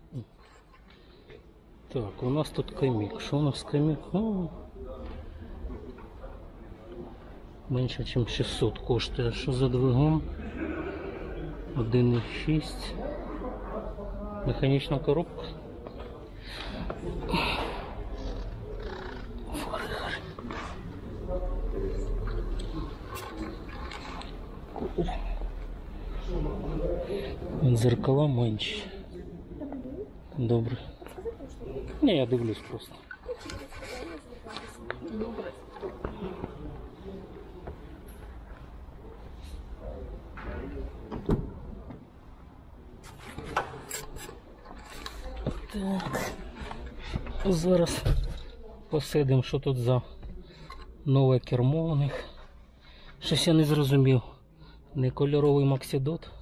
Так, у нас тут камік. Що у нас камік? Ну, менше, ніж 600 коштує. Що за двигун? 1,6. Механічна коробка. Зеркала менші. Добре. Ні, я дивлюсь просто. Так. Зараз посидимо, що тут за нове кермо у них. Щось я не зрозумів. Не кольоровий Максидот.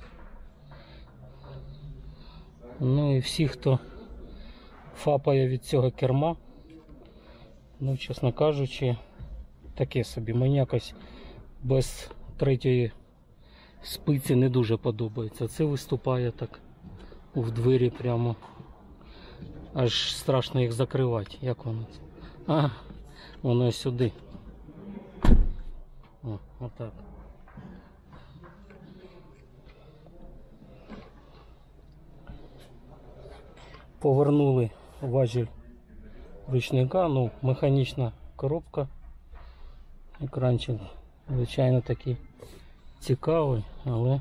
Ну і всі, хто фапає від цього керма, ну, чесно кажучи, таке собі. Мені якось без третьої спиці не дуже подобається. Це виступає так в двері прямо. Аж страшно їх закривати. Як воно? А, воно сюди. О, отак. Повернули важіль ручника, ну, механічна коробка. Екранчик, звичайно, такий цікавий, але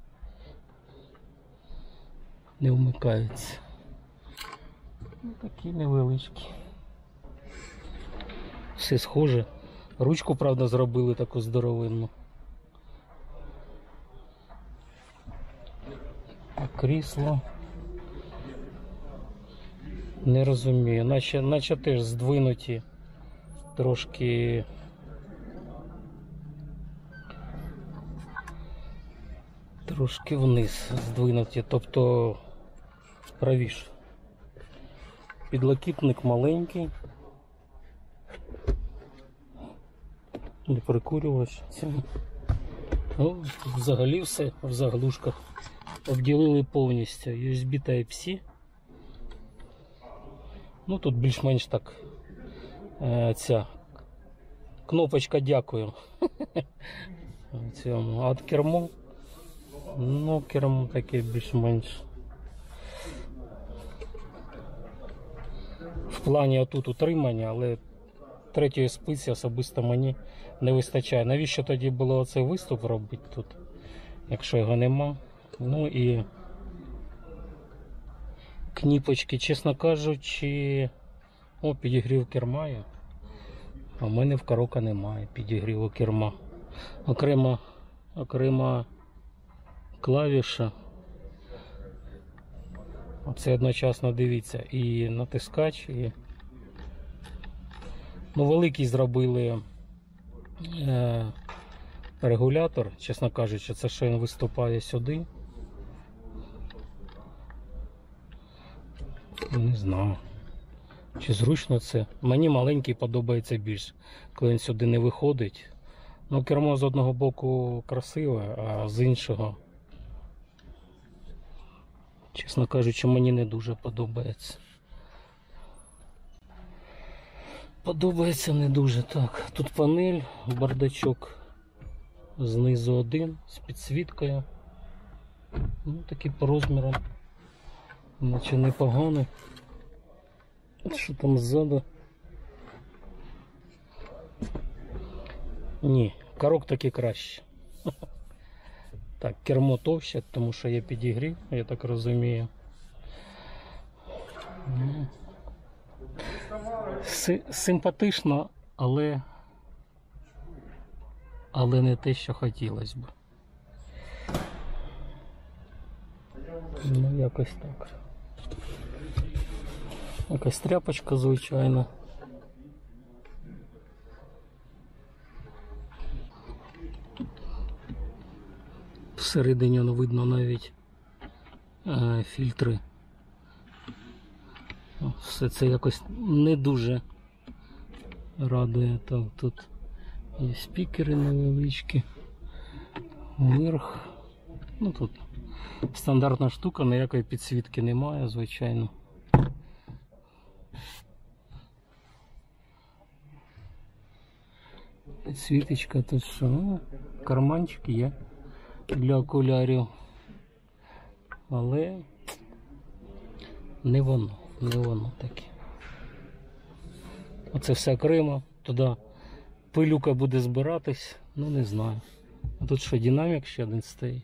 не вмикається. Ну, такі невеличкі. Все схоже. Ручку, правда, зробили таку здоровинну. А крісло. Не розумію, наче теж здвинуті трошки вниз здвинуті, тобто правіше. Підлокітник маленький. Не прикурювач. Ну, взагалі все в заглушках. Обділили повністю USB Type-C. Ну тут більш-менш так ця кнопочка дякую. А от кермо, ну кермо таке більш-менш. В плані отут утримання, але третьої спиці особисто мені не вистачає. Навіщо тоді було оцей виступ робити тут, якщо його нема? Ну і кніпочки, чесно кажучи, о, підігрів керма є. А в мене в Карока немає підігріву керма. Окрема клавіша. Це одночасно, дивіться, і натискач, і ну, великий зробили регулятор, чесно кажучи, це що він виступає сюди. Не знаю, чи зручно це. Мені маленький подобається більше, коли він сюди не виходить. Ну, кермо з одного боку красиве, а з іншого, чесно кажучи, мені не дуже подобається. Подобається не дуже. Так, тут панель, бардачок знизу один з підсвіткою. Ну, такий по розмірам, наче непоганий. Що там ззаду? Ні, Карок таки краще. Так, кермо товще, тому що є підігрів, я так розумію. Симпатично, але не те, що хотілося б. Ну, якось так. Якась тряпочка, звичайно. Всередині видно навіть фільтри. Все це якось не дуже радує. Так, тут є спікери невеличкі. Вверх. Ну тут Стандартна штука, ніякої підсвітки немає, звичайно. Підсвіточка тут що? Ну, карманчик є для окулярів. Але не воно таке. Оце все окремо, туди пилюка буде збиратись, ну не знаю. А тут що, динамік ще один стоїть.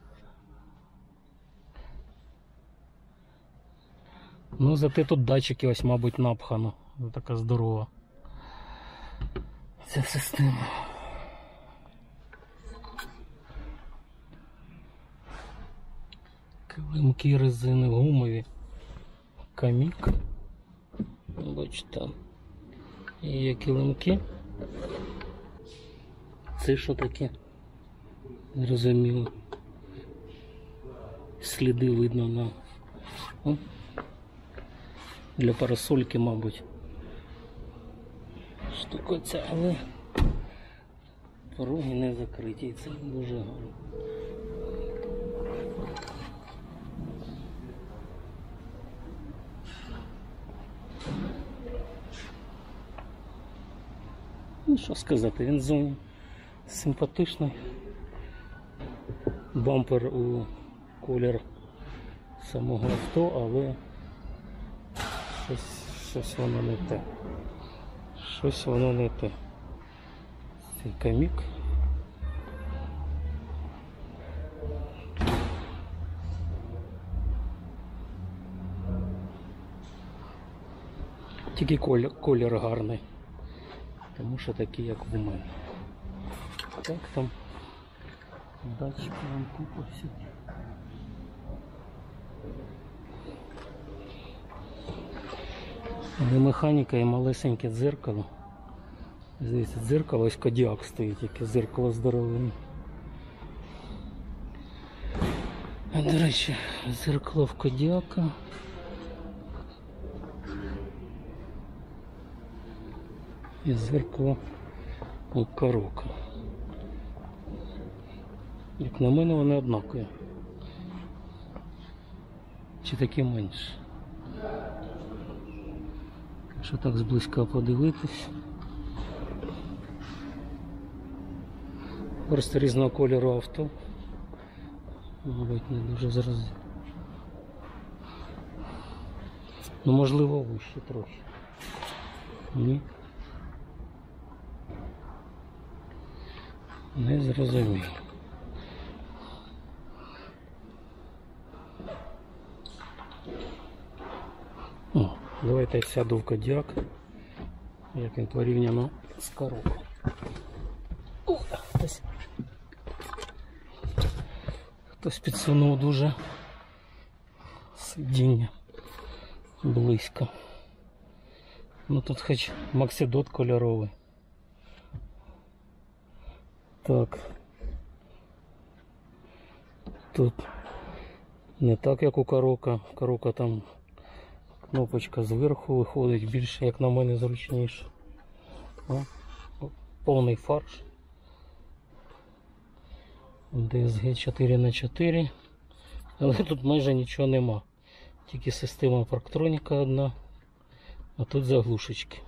Ну зате тут датчики ось, мабуть, напхано. Така здорова ця система. Килимки резини гумові. Камік. Бачите, там є килимки. Це що таке? Зрозуміло. Сліди видно на... О. Для парасольки, мабуть. Штука ця, але пороги не закриті, це дуже гарно. Ну що сказати, він зовні симпатичний. Бампер у колір самого авто, але щось воно не те. Щось воно не те. Цей камік. Тільки колір гарний. Тому що такий, як в мене. Так, там датчики вам купа всі. Але механіка і малесеньке дзеркало. Здається, дзеркало, ось Кодіак стоїть, яке дзеркало здоровенне. А, до речі, дзеркало в Кодіака. І зеркало у Карока. Як на мене, вони однакові. Чи такі менше? Якщо так зблизька подивитись. Просто різного кольору авто. Мабуть, не дуже зразу. Ну, можливо, вище трохи. Ні. Не зрозуміло. О, давайте я сяду в Кодіак, як він порівняно з Кароком. Хтось підсунув дуже сидіння близько. Ну тут хоч Максидот кольоровий. Так. Тут не так, як у Карока. Карока там кнопочка зверху виходить, більше, як на мене, зручніше. О, повний фарш. DSG 4х4. Але тут майже нічого нема. Тільки система парктроніка одна. А тут заглушечки.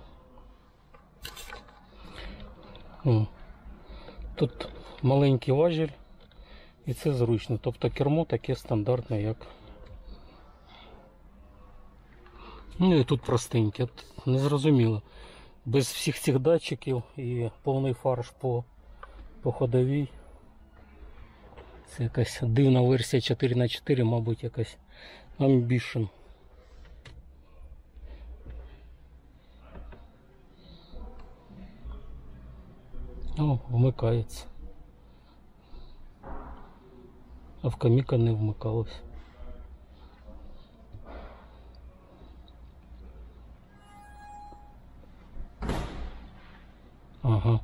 О. Тут маленький важіль. І це зручно. Тобто кермо таке стандартне, як... Ну і тут простеньке. Незрозуміло. Без всіх цих датчиків і повний фарш по ходовій. Це якась дивна версія 4х4, мабуть, якась Ambition. О, вмикається. А в Каміка не вмикалось. Ага.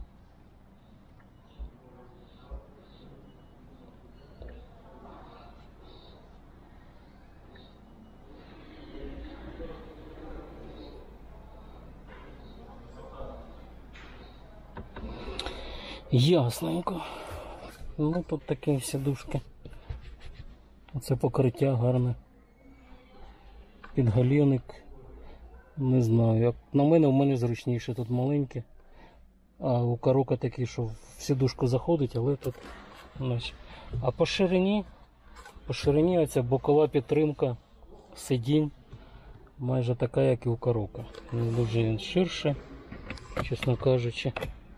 Ясненько. Ну тут такі сідушки Оце покриття гарне. Підголівник. Не знаю. Як на мене, в мене зручніше, тут маленьке. А у Карока такий, що в сідушку заходить, але тут наче. А по ширині оця бокова підтримка сидінь майже така, як і у Карока. Не дуже він ширше, чесно кажучи.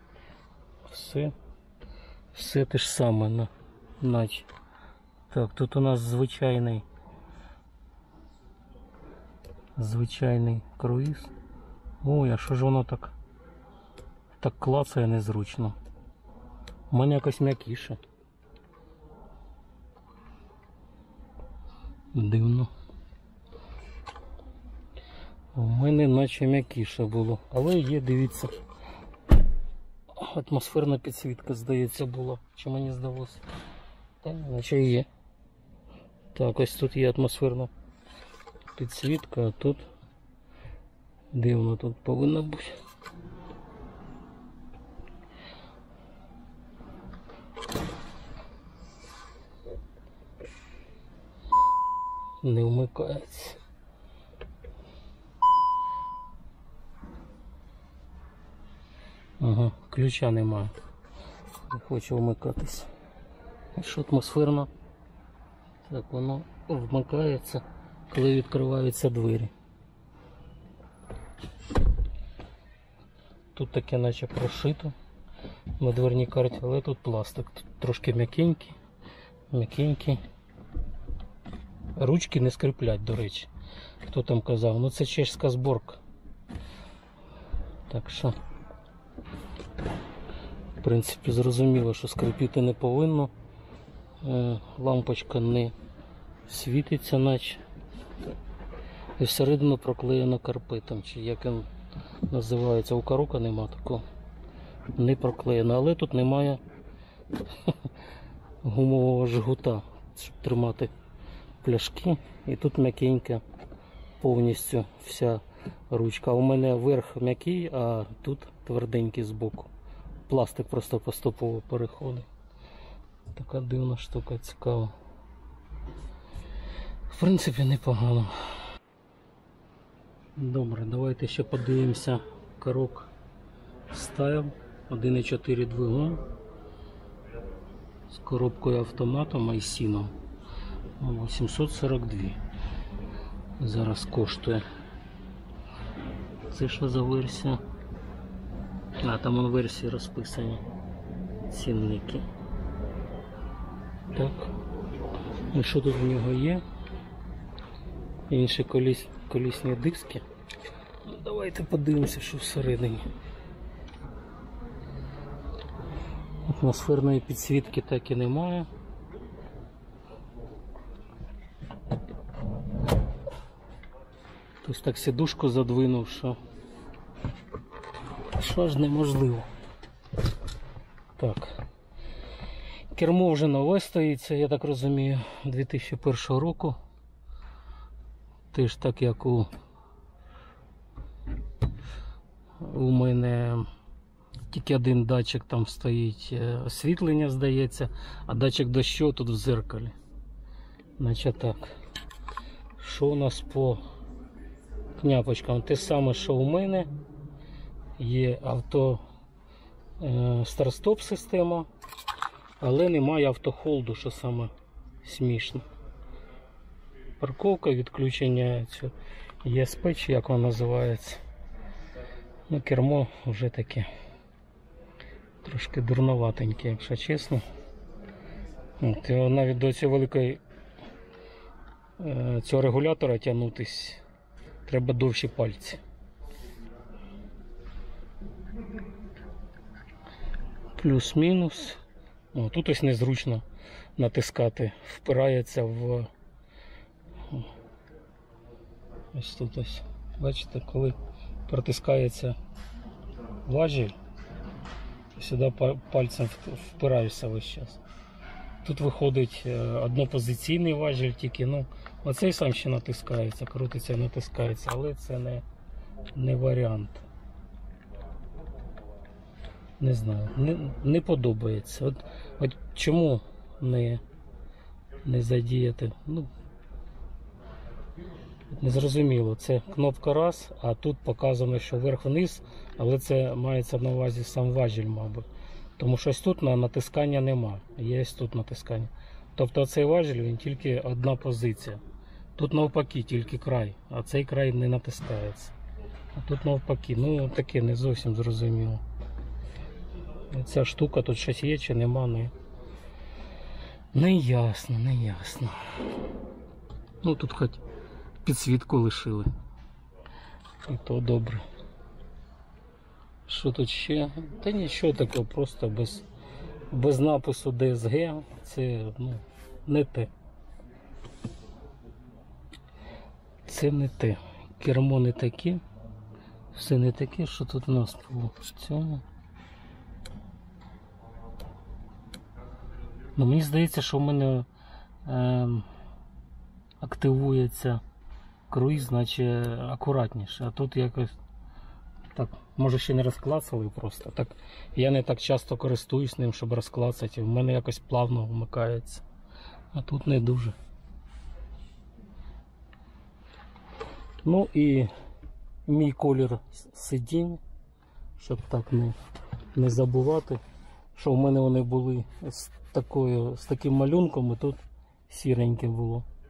Все те ж саме, наче. Так, тут у нас звичайний круїз. Ой, а що ж воно так клацає незручно. У мене якось м'якіше. Дивно. У мене наче м'якіше було. Але є, дивіться. Атмосферна підсвітка, здається, була. Чи мені здалося? Та наче є. Так, ось тут є атмосферна підсвітка, а тут дивно, тут повинна бути. Не вмикається. Ага, ключа немає. Не хочу вмикатись. Що атмосферно? Так, воно вмикається, коли відкриваються двері. Тут таке наче прошито на дверній карті, але тут пластик. Тут трошки м'якенький. Ручки не скріплять, до речі. Хто там казав? Ну це чеська зборка. Так що, в принципі, зрозуміло, що скріпіти не повинно. Лампочка не світиться, наче. І всередину проклеєно карпетом, чи як він називається. У Карока нема такого. Не проклеєно, але тут немає гумового жгута, щоб тримати пляшки. І тут м'якенька повністю вся ручка. У мене верх м'який, а тут тверденький збоку. Пластик просто поступово переходить. Така дивна штука, цікава. В принципі, непогано. Добре, давайте ще подивимося Карок Style 1.4 двигун з коробкою автоматом Айсіно. 842 зараз коштує. Це що за версія? А, там вон версії розписані. Цінники. Так. І що тут в нього є? Інші колісні диски. Ну, давайте подивимося, що всередині. Атмосферної підсвітки так і немає. Ось так сідушку задвинув, що ж неможливо. Так. Кермо вже нове стоїться, я так розумію, 2001 року. Теж так, як у мене тільки один датчик там стоїть, освітлення, здається, а датчик дощу тут в зеркалі. Значить так. Що у нас по кнопочкам? Те саме, що у мене. Є авто старт-стоп система, але немає автохолду, що саме смішно. Парковка, відключення ESP, чи як воно називається. Ну, кермо вже таке трошки дурноватеньке, якщо чесно. От, навіть до цього цього регулятора тягнутись треба довші пальці. Плюс-мінус. Тут ось незручно натискати, впирається в... Ось тут ось, бачите, коли протискається важіль, сюди пальцем впираєшся весь час. Тут виходить однопозиційний важіль тільки, ну, оцей сам ще натискається, крутиться, натискається, але це не варіант. Не знаю, не подобається. От чому не не задіяти. Ну, незрозуміло. Це кнопка раз, а тут показано, що вверх-вниз, але це мається на увазі сам важіль, мабуть. Тому що ось тут натискання нема, є ось тут натискання. Тобто цей важіль, він тільки одна позиція. Тут навпаки тільки край, а цей край не натискається. А тут навпаки, ну таке не зовсім зрозуміло. Ця штука тут щось є чи нема, не ясно, не ясно. Ну тут хоч підсвітку лишили. І то добре. Що тут ще? Та нічого такого, просто без напису DSG. Це не те. Це не те. Кермо не таке. Все не таке, що тут у нас було в цьому. Ну, мені здається, що в мене активується круїз, значить акуратніше. А тут якось так, може ще не розклацали просто. Так, я не так часто користуюсь ним, щоб розклацати. В мене якось плавно вмикається. А тут не дуже. Ну і мій колір сидінь, щоб так не забувати, що в мене вони були з таким малюнком, і тут сіреньке було.